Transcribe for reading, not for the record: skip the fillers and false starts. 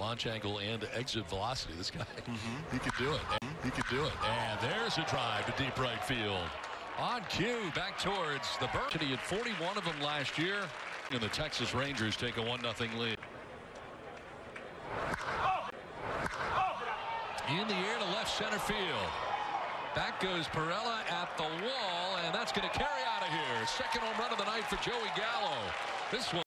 launch angle and exit velocity. This guy, he can do it. He can do it. And there's a drive to deep right field. On cue, back towards the Burke. He had 41 of them last year. And the Texas Rangers take a 1-0 lead. In the air to left center field. Back goes Pirela at the wall, and that's going to carry out of here. Second home run of the night for Joey Gallo. This one.